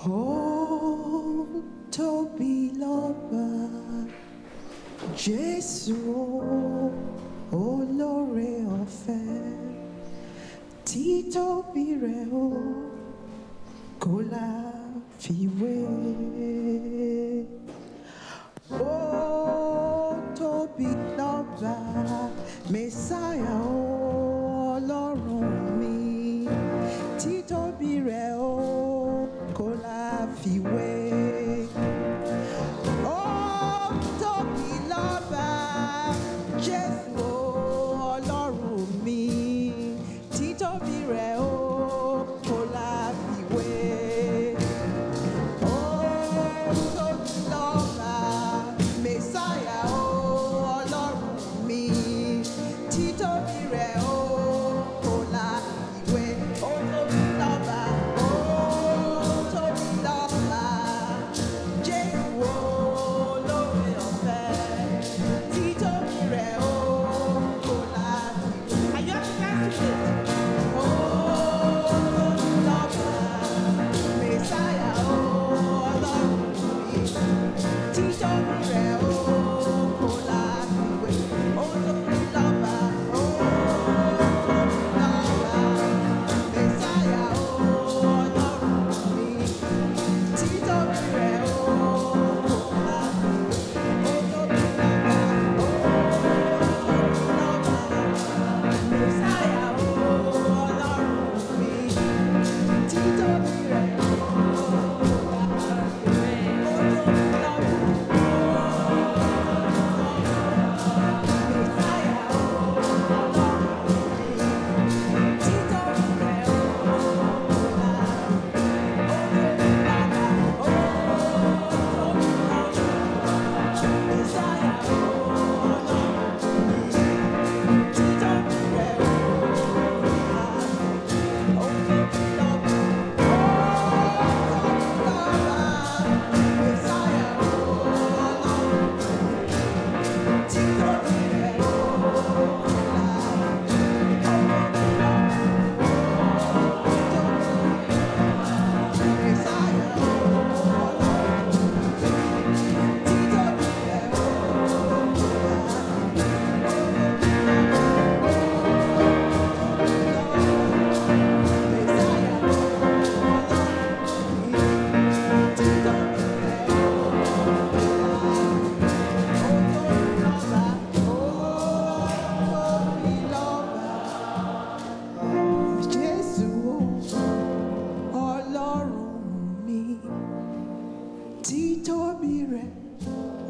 Oh, tobi loba, Jésù olóore ọ̀fẹ́, títóbi rẹ̀ o kò láfiwé. Oh, tobi loba, Messiah Ọlọ́run mi, títóbi rẹ̀ o kò láfiwé. Oh, tobi loba, Jésù Ọlọ́run mi, títóbi rẹ̀ o kò láfiwé. Oh, tobi loba, Messiah Ọlọ́run mi, títóbi rẹ̀ o kò láfiwé. Oh, tobi loba, oh, tobi loba, Jésù olóore ọ̀fẹ́, títóbi rẹ̀ o kò láfiwé. Are you dancing to it? Oh, tobi loba, Messiah Ọlọ́run mi, títóbi rẹ̀ o kò láfiwé. Oh, tobi loba, oh, tobi loba, Messiah Ọlọ́run mi, títóbi rẹ̀ o kò láfiwé. Oh, tobi loba, oh, tobi loba, Messiah Ọlọ́run mi, títóbi rẹ̀ o kò títóbi rẹ̀